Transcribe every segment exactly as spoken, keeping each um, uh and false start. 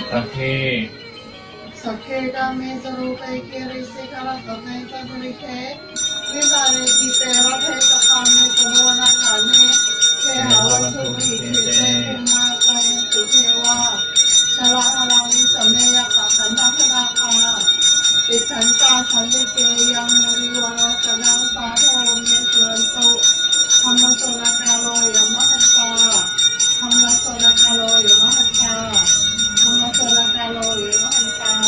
สักเคสักเคกาเมสรูปเกริสิกาลตันเนตบริเควิตาเรติเตระเทสกาเมตโมนาคาเนเทหาวันตุริเทเตภูมาคายันตุเทวาชลาอาลังวิสเมยะขันธพนาคาติขันตาขันลิเกยังมุริวรสนังสาโทเมสวนตุธรรมโสนกาโลยมหันตาธรรมโสนกาโลยมหันตาธรรมโสนกาโลยมหันตา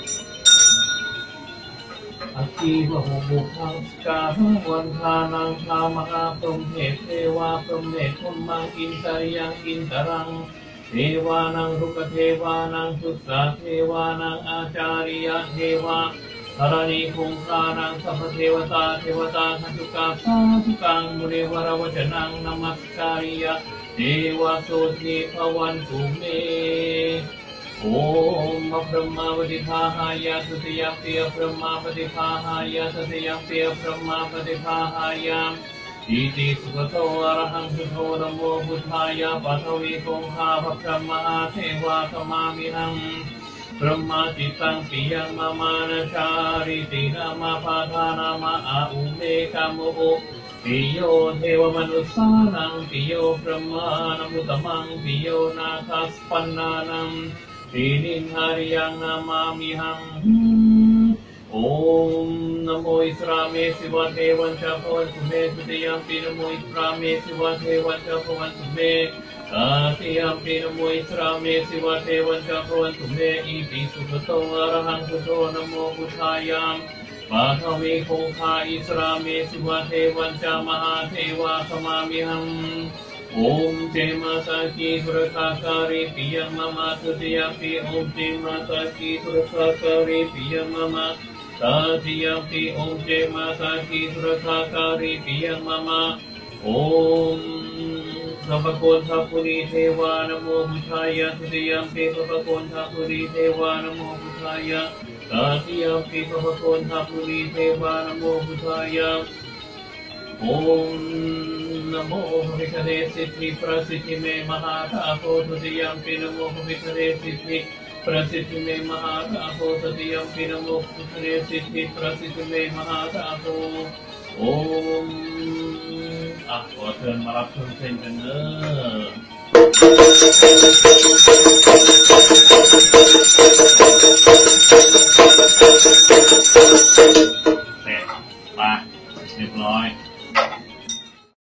อคีวะหุบุคังกาหังวันทานังพามหาพรหมเทพเทวาพรหมเนธพุมมังอินตริยังอินตรังเทวานังรุกเทวานังสุสาเทวานังอาจาริยเทวาธรณีคงคานังสัพเทวตาเทวตาขันตุกาสาธุกังมุนิวรวจนังนมัสการิยะเทวาโสติภวันตุเมโอมพระมาปฏิภาหายาสติยเปียพระมาปฏิภาหายาสติยเปียพระมาปฏิภาหายาอิติสุขโตอรหังสุโธนโมพุทธายะปัทวีคงคาพระมหาเทวาธมามิหังพระมาจิตังปิยังมามานาชาริตินามาปาทานามาอาอุเมกามุโอปิโยเทวมนุสานังปิโยพระมานามุตมังปิโยนาคัสปันนานังปินิหาริยังนามามิหังโอมนโมอิสราเมสิวะเทวันชาพวันสุเมสุติยัมปินโมอิสราเมสิวะเทวันชาพวันสุเมตาติยัมปินโมอิสราเมสิวะเทวันชาพวันสุเมอิติสุขโตอรหังสุโธนโมพุทธายะปัทวีคงคาอิสราเมสิวะเทวันชามหาเทวาสมามิหังโอมเจมาสาคีสุรคาการิปิยังมะมะตุติยปิโอมเจมาสาคีสุรคาการิปิยังมะมะตาติยปิโอมเจมาสาคีสุรคาการิปิยังมะมะโอมสัพพโกณทัพปุริเทวานโมพุทธายะตุติยปิสัพพโกณทัพปุริเทวานโมพุทธายะตาติยปิสัพพโกณทัพปุริเทวานโมพุทธายะโอมนโมพระพิฆเนศสิทธิประสิทธิเมมหาธาโพตุติยัมปินโมพระพิฆเนศสิทธิประสิทธิเมมหาธาโพตุติยัมปินโมพระพิฆเนศสิทธิประสิทธิเมมหาธาโพโอมอ่ะขอเชิญมารับชมเพลงกันเนอะเสร็จไปเรียบร้อย